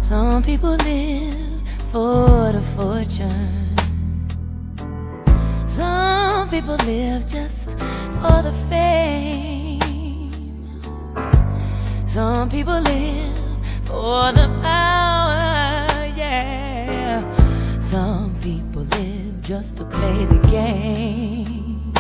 Some people live for the fortune. Some people live just for the fame. Some people live for the power, yeah. Some people live just to play the game.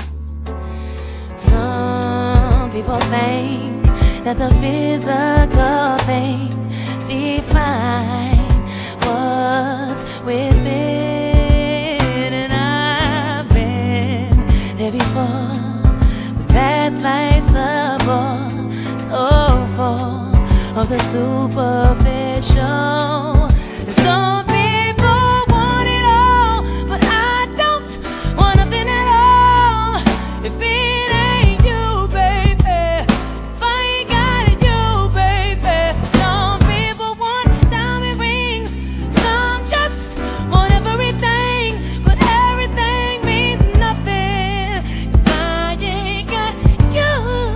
Some people think that the physical things define what's within, and I've been there before, but that life's a bore, so full of the superficial. And some people want it all, but I don't want nothing at all. If it ain't you, baby, if I ain't got it, you, baby. Some people want diamond rings, some just want everything, but everything means nothing if I ain't got you,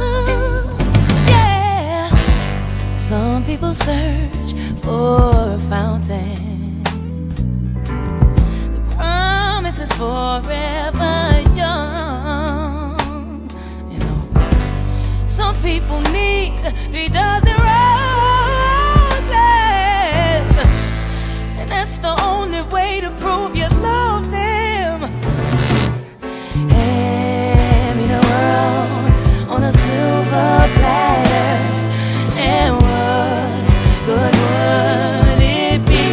yeah. Some people search for a fountain. The promise is forever young. You know, some people need 3 dozen roses, and that's the only way to prove you love them. Hand me the world on a silver platter, and what good would it be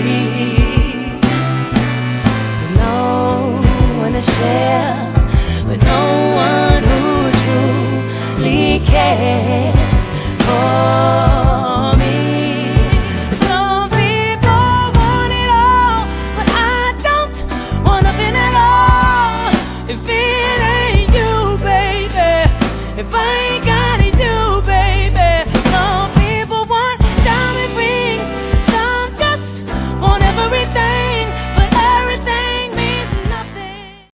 with no one to share, with no one who truly cares for